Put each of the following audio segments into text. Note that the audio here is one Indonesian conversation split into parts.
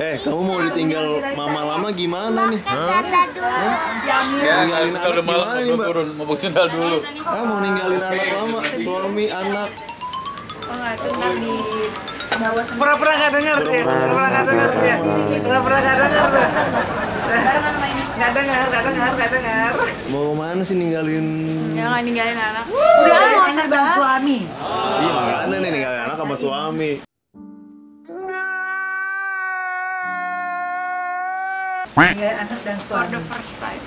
Kamu mau ditinggal mama lama gimana nih? Ya, Ninggalin anak udah malam gimana nih, mau Mbak? turun, mau sendal dulu. Mau ninggalin anak lama, suami, anak. Oh nggak dengar di bawah sendiri. Pura-pura nggak dengar dia. Pura-pura nggak dengar dia. Pura-pura nggak dengar tuh. Nggak dengar. Mau kemana sih ninggalin? Jangan ninggalin anak. Udah nggak anak dan suami. Iya, mana nih ninggalin anak sama suami? Ninggalin anak dan For suami. the first time.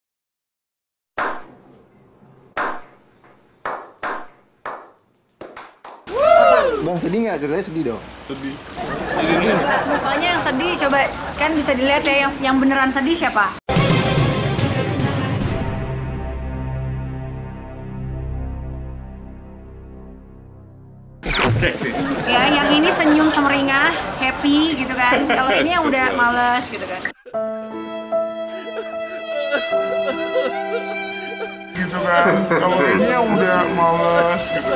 Bang, sedih nggak? Ceritanya sedih dong. Sedih. Pokoknya yang sedih coba kan bisa dilihat ya yang beneran sedih siapa? Oke sih. Ya, yang ini senyum semeringah, happy gitu kan. Kalau ini yang udah males gitu kan. Kalau ini yang udah males gitu.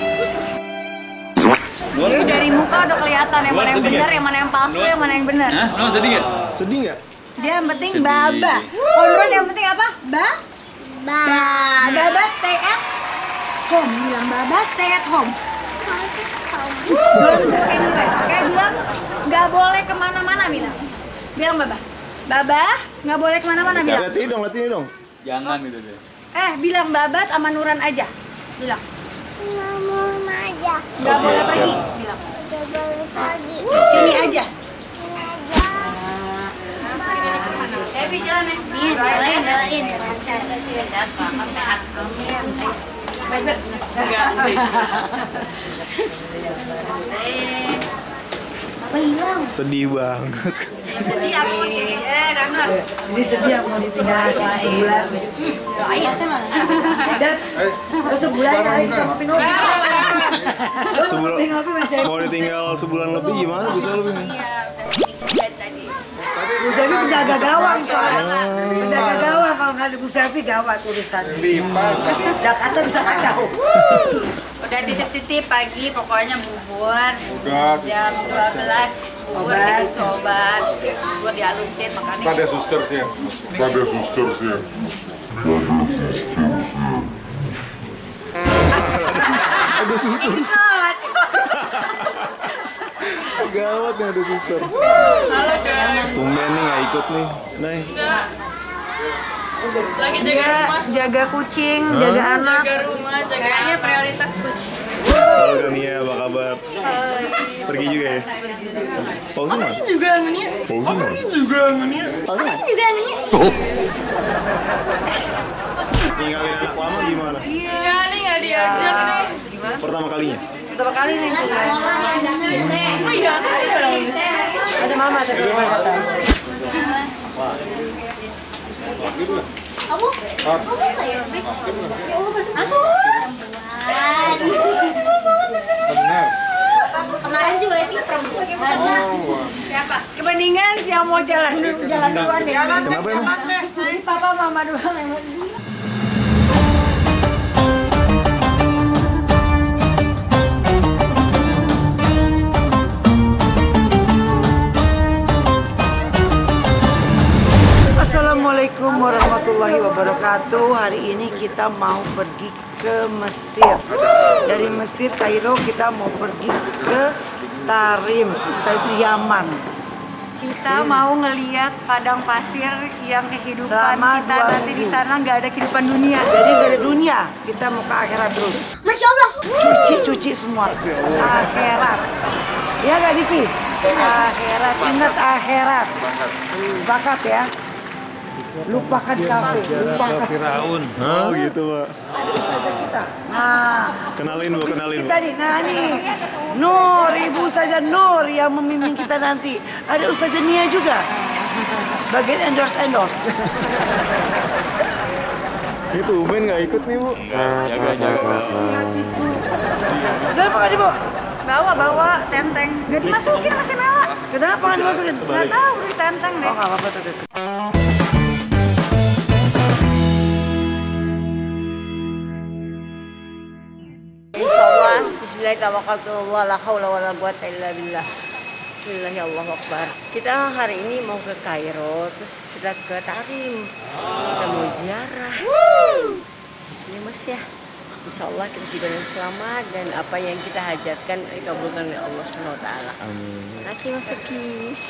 Jadi dari muka udah kelihatan yang mana yang Sedih benar, nggak? yang mana yang palsu, yang mana yang benar. Hah? Lo sedih nggak? Sedih nggak? Dia yang penting Sedih. baba. Orang yang penting apa? Baba stay at home. Bilang baba stay at home. Don't go anywhere. Oke, bilang nggak boleh kemana-mana bilang. Bilang baba. Baba nggak boleh kemana-mana bilang. Lihat sini dong. Jangan gitu deh. Bilang babat sama Nuran aja. Bilang Ngomong aja, nggak boleh pergi. Bilang udah boleh pagi. sini aja. Happy jalan ya? Iya, doain. Apa hilang? Sedih banget. Sedih aku sih. Danur. Ini sedih aku mau ditinggal sebulan. Doain. Dan sebulan kali kita ngopi-ngopi. Mau ditinggal sebulan lebih gimana bisa lebih? Jadi penjaga gawang soalnya. Penjaga gawang kalau nggak ada Bu Selfie gawat urusan. Jakarta bisa kacau. Udah titip-titip pagi, pokoknya bubur jam 12 bubur Obat. gitu obat, bubur dihalusin makanya Ada suster sih. Ada suster. Gawat nggak ada suster. halo guys, Tumben nih nggak ikut nih, Nay. lagi jaga rumah, Jaga kucing, jaga anak. rumah, kayaknya prioritas kucing. Halo Gania, apa kabar? Pergi juga ya? Pausi mas? Juga nih, Pausi mas? Pausi mas? Juga nih. Ninggalin anak lama gimana? iya nih nggak diajak nih. Pertama kalinya? Pertama kali nih. Oh iya, Ada mama, ada mama. Kamu? Kamu nggak ya? Ya Allah, masuk. Benar. Kemarin sih gue sih perempuan. siapa? Kebandingan yang mau jalan duluan ya. Kenapa emang? Jadi papa mama doang yang mau. Assalamualaikum warahmatullahi wabarakatuh. Hari ini kita mau pergi ke Mesir. Dari Mesir, Kairo, kita mau pergi ke Tarim, itu Yaman. Kita mau ngeliat padang pasir yang kehidupan Selama kita 2 nanti di minggu. sana nggak ada kehidupan dunia. Jadi nggak ada dunia, kita mau ke akhirat terus. Masya Allah. Cuci semua. Akhirat. Ya nggak Diki? Akhirat, ingat akhirat. Bakat ya. Lupakan kafir, lupakan. Firaun. Oh gitu Pak. Ada ustazah kita. Nah, Kenalin Bu, kenalin Bu. kita nih, nah nih, Nur, Ibu Ustazah Nur yang memimpin kita nanti. Ada Ustazah Nia juga. Bagian endorse. Itu Uben nggak ikut nih Bu? Jaga. Hatiku. Kenapa nggak dibawa? Bawa tenteng. Gak dimasukin masih mewah. Kenapa nggak dimasukin? Nggak tahu udah ditenteng Oh deh. nggak apa-apa tadi. Insyaallah, bismillahirrahmanirrahim, la haula wala quwata illa billah. Bismillahirrahmanirrahim, Allahu Akbar. Kita hari ini mau ke Kairo, terus kita ke Tarim. Kita mau ziarah. Ini Mas ya. Insya Allah kita juga selamat dan apa yang kita hajatkan dikabulkan oleh Allah Subhanahu Wa Taala. Amin. Terima kasih Mas Eki.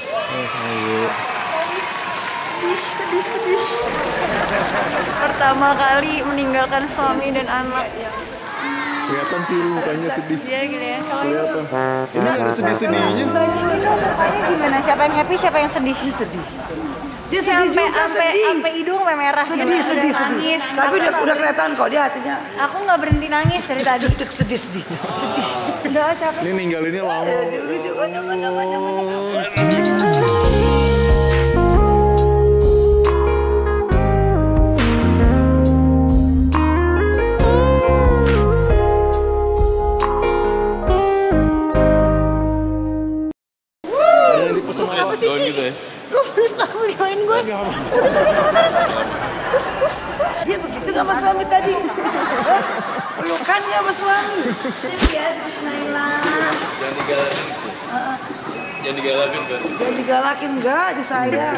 Sedih. Pertama kali meninggalkan suami dan anak. Kelihatan sih mukanya sedih. Iya gitu ya. Kelihatan. Ini ada sedih-sedihnya. Mukanya gimana? Siapa yang happy, siapa yang sedih? Dia sedih. Dia sedih juga, sedih. Sampai hidung sampai merah. Sedih, gitu. sedih, Udah sedih. nangis. Tapi udah kelihatan kok dia hatinya Aku nggak berhenti nangis dari tadi. deg sedih. Udah capek. Ini ninggalinnya lama. Ada yang dipesan apa? Doang gitu ya. Lu tahu videoin gue. Dia begitu gak sama suami tadi? Hah? Pelukan gak sama suami? Dia Naila. Jangan digalakin sih. Jangan digalakin kan. Jangan digalakin gak, disayang.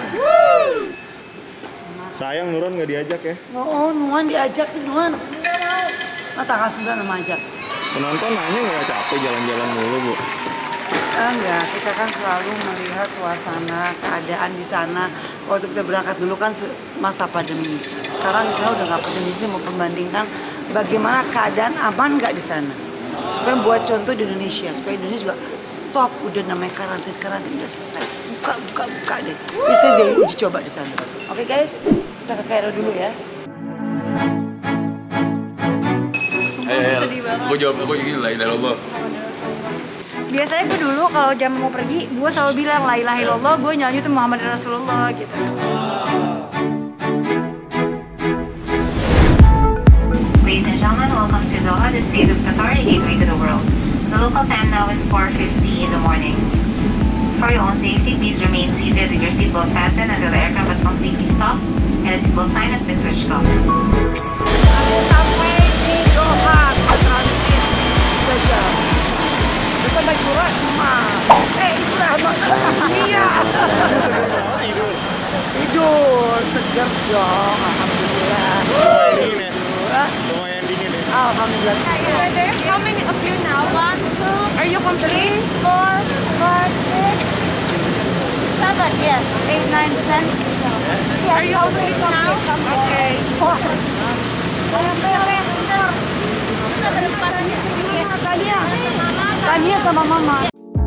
Sayang Nuran nggak diajak ya? Oh, Nuan diajak nih Nuan. Nah, tanggal 9 sama ajak. Penonton nanya nggak capek jalan-jalan mulu bu? Enggak, kita kan selalu melihat suasana, keadaan di sana. Waktu kita berangkat dulu kan masa pandemi. Sekarang di sana udah nggak pandemi, sih mau membandingkan bagaimana keadaan aman nggak di sana. Supaya buat contoh di Indonesia, supaya Indonesia juga stop, udah namanya karantin udah selesai. Buka deh. Bisa jadi uji coba di sana. Oke guys, kita ke Kairo dulu ya. Sedih banget. Gue jawab, gue gini lah, ilaha illallah. Biasanya gue dulu kalau jam mau pergi, gue selalu bilang la ilaha illallah, gue nyanyi tuh Muhammad Rasulullah gitu. Ladies and gentlemen, welcome to Doha, the state of Qatar, the gateway to the world. The local time now is 4:50 in the morning. For your own safety, please remain seated with your seatbelt fastened until the aircraft has completely stopped and the seatbelt sign has been switched off. Sampai di Doha, kita transit saja. Sampai surat rumah. Itu Rahmat. Iya. Tidur segar dong, alhamdulillah. Lumayan dingin ya? Lumayan dingin ya? Alhamdulillah. How many of you now? 1, 2, are you complete? 4, 5, 6, 7, yes, 8, 9, 10. Are you complete now? Okay. Tania sama mama.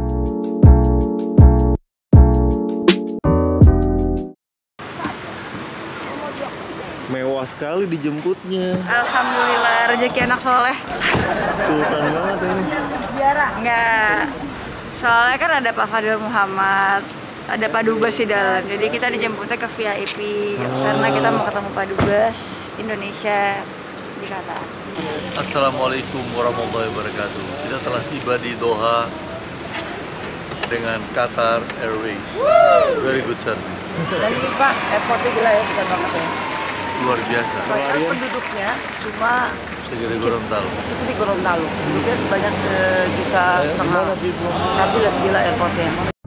Mewah sekali dijemputnya. Alhamdulillah, rezeki anak soleh. Sultan banget ini. Ziarah. Enggak, soalnya kan ada Pak Fadil Muhammad, ada Pak Dubes di dalam. Jadi kita dijemputnya ke VIP karena kita mau ketemu Pak Dubes Indonesia di Qatar. Assalamualaikum warahmatullahi wabarakatuh. Kita telah tiba di Doha dengan Qatar Airways. Very good service. Dan ini Pak, airportnya gila ya, bukan banget ya. Luar biasa. Soalnya penduduknya cuma Segera Gorontalo. seperti Gorontalo. Penduduknya sebanyak 1,5 juta. Tapi lebih gila airportnya.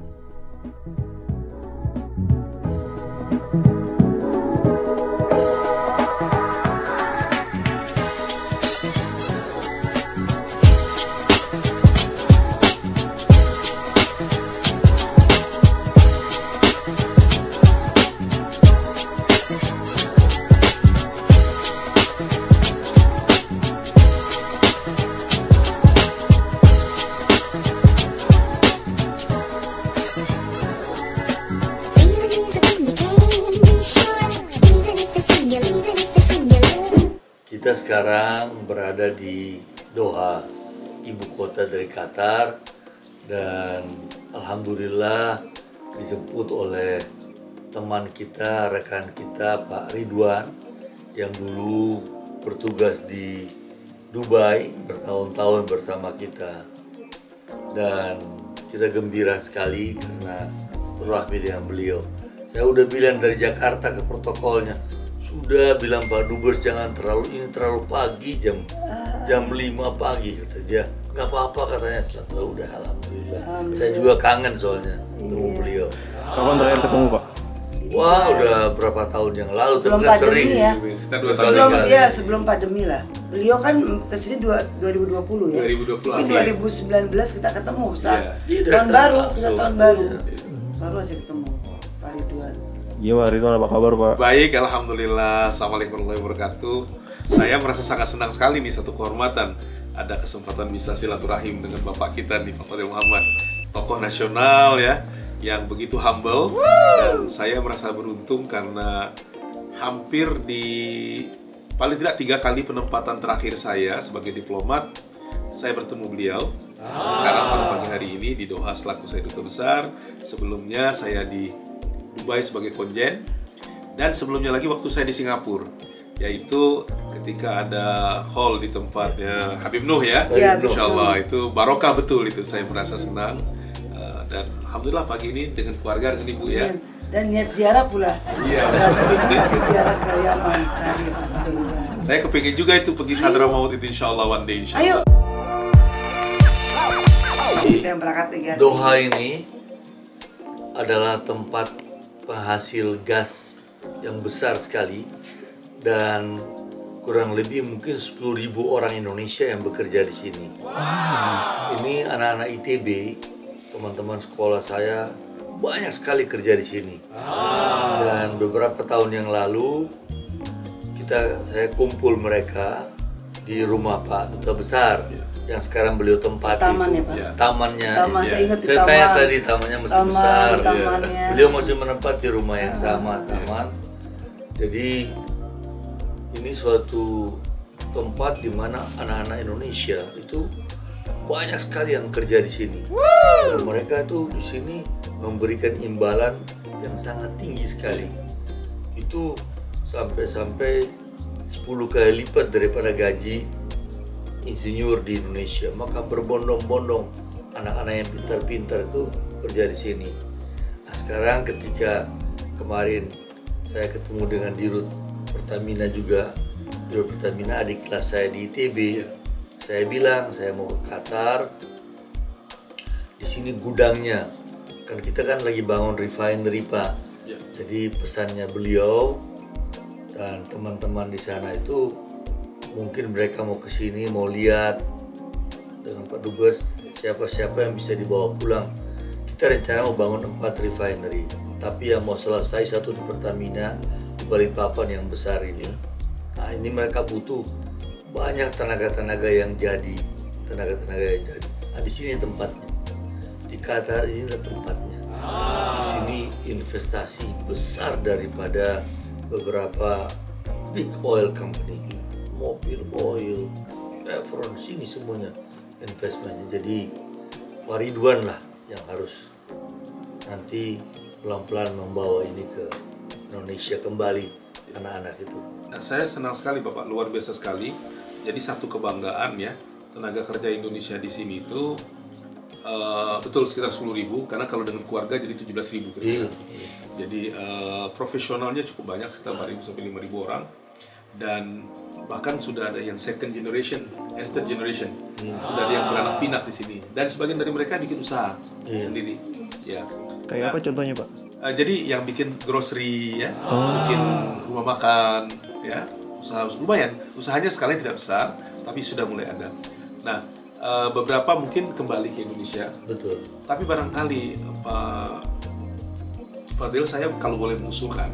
Kita sekarang berada di Doha, ibu kota dari Qatar, dan alhamdulillah dijemput oleh teman kita, rekan kita Pak Ridwan yang dulu bertugas di Dubai bertahun-tahun bersama kita. Dan kita gembira sekali karena setelah dengan beliau. Saya udah bilang dari Jakarta ke protokolnya, sudah bilang Pak Dubes jangan terlalu pagi, jam 5 pagi kata dia. Nggak apa-apa katanya, setelah udah alhamdulillah. Saya juga kangen soalnya. ketemu beliau. Kapan terakhir ketemu Pak? Wah, udah berapa tahun yang lalu, Sebelum tapi kan pandemi sering. ya. Kita 2 tahun Sebelum yang ya sebelum pandemi lah. Beliau kan kesini 2020 ya. 2020 Mungkin akhir. 2019 kita ketemu saat Iya, tahun iya, baru, langsung. kita tahun baru. Iya. Baru aja ketemu Pak Ridwan. Iya Pak Ridwan, apa kabar Pak? Baik, alhamdulillah. Assalamualaikum warahmatullahi wabarakatuh. Saya merasa sangat senang sekali nih, satu kehormatan ada kesempatan bisa silaturahim dengan Bapak kita nih, Pak Fadil Muhammad, tokoh nasional ya, yang begitu humble. Dan saya merasa beruntung karena hampir di paling tidak 3 kali penempatan terakhir saya sebagai diplomat, saya bertemu beliau. Sekarang pada pagi hari ini di Doha selaku saya duta besar. Sebelumnya saya di Dubai sebagai konjen, dan sebelumnya lagi waktu saya di Singapura, yaitu ketika ada hall di tempatnya Habib Nuh ya. Iya, Insya Allah itu barokah betul, itu saya merasa senang. Dan alhamdulillah pagi ini dengan keluarga, dengan ibu ya. Dan niat ziarah pula. Iya. Nanti ziarah ke Yaman tadi. Alhamdulillah. Saya kepingin juga itu pergi ke Hadramaut itu, insya Allah one day insya Ayo. Allah. Kita yang berangkat ya. Doha ini adalah tempat penghasil gas yang besar sekali, dan kurang lebih mungkin 10.000 orang Indonesia yang bekerja di sini. Ini anak-anak ITB, teman-teman sekolah saya banyak sekali kerja di sini. Dan beberapa tahun yang lalu saya kumpul mereka di rumah Pak Duta Besar yang sekarang beliau tempati. Taman itu. ya, Pak? Tamannya. Taman, saya ingat di Saya taman. tanya tadi tamannya masih Taman, besar. tamannya. Beliau masih menempati rumah yang sama, taman. Jadi ini suatu tempat di mana anak-anak Indonesia itu banyak sekali yang kerja di sini. Dan mereka tuh di sini memberikan imbalan yang sangat tinggi sekali. Itu sampai 10 kali lipat daripada gaji insinyur di Indonesia. Maka berbondong-bondong anak-anak yang pintar-pintar itu kerja di sini. Nah, sekarang ketika kemarin saya ketemu dengan Dirut Pertamina juga, Dirut Pertamina adik kelas saya di ITB. Saya bilang saya mau ke Qatar. Di sini gudangnya, kan kita kan lagi bangun refinery Pak. Jadi pesannya beliau dan teman-teman di sana itu mungkin mereka mau ke sini, mau lihat dengan Pak Dubes siapa-siapa yang bisa dibawa pulang. Kita rencana mau bangun 4 refinery, tapi yang mau selesai 1 di Pertamina di Balikpapan yang besar ini. Nah, ini mereka butuh banyak tenaga-tenaga yang jadi, Nah, di sini tempatnya. Di Qatar ini adalah tempatnya. Di sini investasi besar daripada beberapa big oil company, Mobil Oil, Chevron, sini semuanya investmentnya. Jadi Pak Ridwan lah yang harus nanti pelan-pelan membawa ini ke Indonesia kembali, anak-anak itu. Saya senang sekali Bapak, luar biasa sekali. Jadi satu kebanggaan ya, tenaga kerja Indonesia di sini itu betul sekitar 10.000, karena kalau dengan keluarga jadi 17.000 kira-kira. Jadi profesionalnya cukup banyak, sekitar 4.000 sampai 5.000 orang, dan bahkan sudah ada yang second generation, and third generation, sudah ada yang beranak pinak di sini, dan sebagian dari mereka bikin usaha sendiri. Ya. Kayak apa contohnya Pak? Jadi yang bikin grocery ya, bikin rumah makan ya, usaha lumayan, usahanya sekali tidak besar, tapi sudah mulai ada. Nah, beberapa mungkin kembali ke Indonesia. Betul. Tapi barangkali Pak Fadil, saya kalau boleh mengusulkan,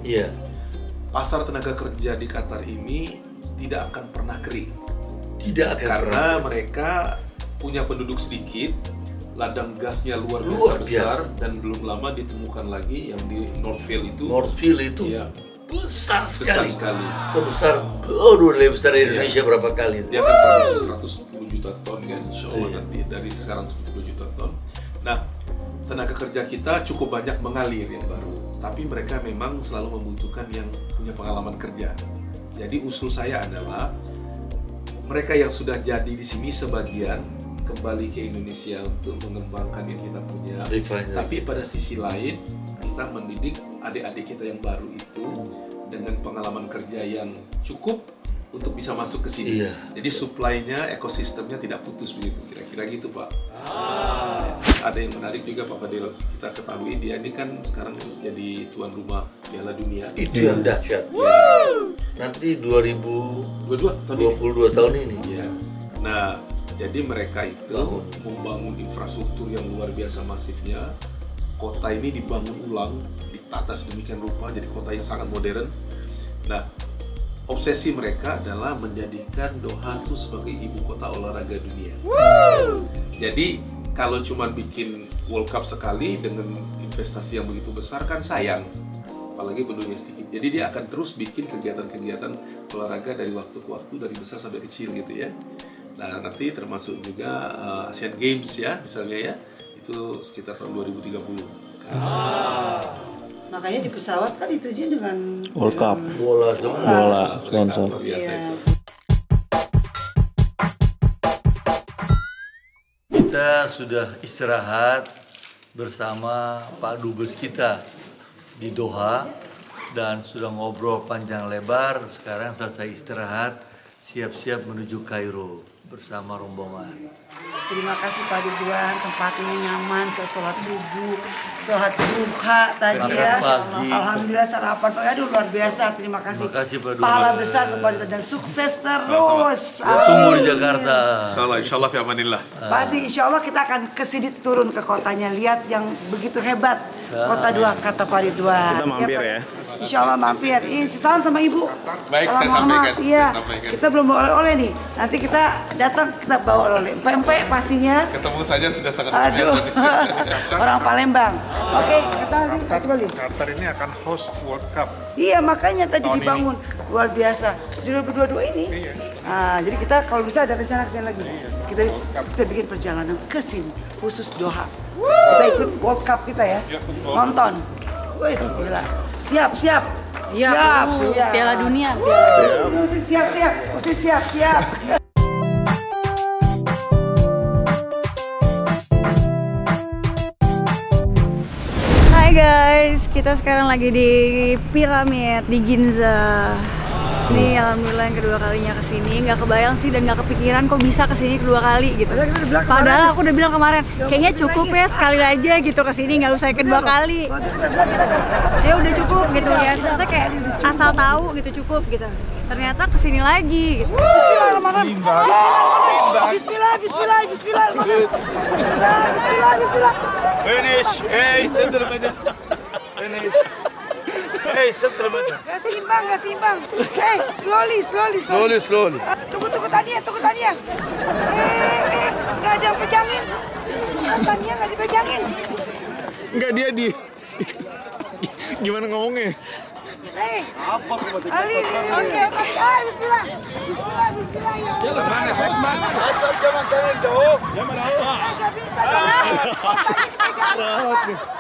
pasar tenaga kerja di Qatar ini tidak akan pernah kering. Tidak akan karena mereka punya penduduk sedikit, ladang gasnya luar biasa besar, dan belum lama ditemukan lagi yang di Northfield itu. Northfield itu ya, besar sekali. Sebesar, lebih besar di Indonesia berapa kali? Dia akan produksi 110 juta ton kan, insya Allah nanti dari sekarang 10 juta ton. Nah, tenaga kerja kita cukup banyak mengalir yang baru, tapi mereka memang selalu membutuhkan yang punya pengalaman kerja. Jadi usul saya adalah mereka yang sudah jadi di sini sebagian kembali ke Indonesia untuk mengembangkan yang kita punya. Tapi pada sisi lain kita mendidik adik-adik kita yang baru itu dengan pengalaman kerja yang cukup untuk bisa masuk ke sini. Jadi supply-nya, ekosistemnya tidak putus begitu, kira-kira gitu Pak. ada yang menarik juga Pak Fadil, kita ketahui dia ini kan sekarang jadi tuan rumah Piala Dunia. Itu yang dahsyat. Nanti 2022 tahun ini. Ya. Nah, jadi mereka itu membangun infrastruktur yang luar biasa masifnya. Kota ini dibangun ulang, ditata sedemikian rupa jadi kota yang sangat modern. Nah, obsesi mereka adalah menjadikan Doha itu sebagai ibu kota olahraga dunia. Jadi kalau cuma bikin World Cup sekali dengan investasi yang begitu besar kan sayang, apalagi penduduknya sedikit. Jadi dia akan terus bikin kegiatan-kegiatan olahraga dari waktu ke waktu, dari besar sampai kecil gitu ya. Nah, nanti termasuk juga Asian Games ya, misalnya ya, itu sekitar tahun 2030. Makanya di pesawat kan itunya dengan World Cup. Bola semua. Bola sponsor. Luar biasa itu. Kita sudah istirahat bersama Pak Dubes kita di Doha dan sudah ngobrol panjang lebar. Sekarang selesai istirahat, siap-siap menuju Kairo bersama rombongan. Terima kasih Pak Ridwan, tempatnya nyaman, saya sholat subuh, sholat duha tadi ya. Pagi. Alhamdulillah sarapan pagi, aduh luar biasa, terima kasih. Terima kasih Pak Dubes. Pahala besar kepada kita dan sukses terus. Tunggu di Jakarta. Insya Allah, fi amanillah. Pasti insya Allah kita akan kesini turun ke kotanya, lihat yang begitu hebat. Kota dua kata Pak Ridwan. Kita mampir Pak? ya. Insya Allah mampir. Ini salam sama ibu. Baik, Salam saya Muhammad. sampaikan, Iya. saya sampaikan. Kita belum bawa oleh-oleh nih. Nanti kita datang kita bawa oleh-oleh. Pempek pastinya. Ketemu saja sudah sangat Aduh. biasa. Orang Palembang. Oke, kita coba lihat. Qatar ini akan host World Cup. Iya, makanya tadi Tahun dibangun luar biasa. Di 2022 ini. Nah, jadi kita kalau bisa ada rencana kesini lagi. Kita bikin perjalanan ke sini khusus Doha. Kita ikut World Cup kita ya. Nonton. Wes, gila. Siap. Piala Dunia. Mesti siap. Hai guys, kita sekarang lagi di piramid di Ginza. Ini alhamdulillah yang kedua kalinya kesini. Nggak kebayang sih dan nggak kepikiran kok bisa kesini kedua kali gitu. Padahal aku udah bilang kemarin, kayaknya cukup ya sekali aja gitu kesini, nggak usah kedua kali. Ya udah cukup gitu ya. Saya kayak asal tahu gitu cukup gitu. Ternyata kesini lagi gitu. Bismillahirrahmanirrahim. Bismillah. Finish. Hey, center meja. Finish. Hey, center meja. Gak seimbang. Slowly. Tunggu Tania. Gak ada yang pegangin. Tania gak dipegangin. Enggak dia di. Gimana ngomongnya? Ali, oke. Bismillah. Ya Allah. Jangan bisa dong. Gak bisa dong.